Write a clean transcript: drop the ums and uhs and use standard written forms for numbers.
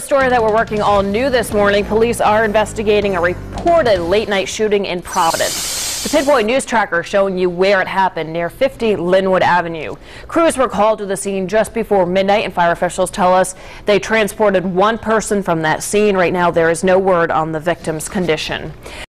story that we're working all new this morning. Police are investigating a reported late-night shooting in Providence. The Pinpoint News Tracker showing you where it happened near 50 Linwood Avenue. Crews were called to the scene just before midnight, and fire officials tell us they transported one person from that scene. Right now, there is no word on the victim's condition.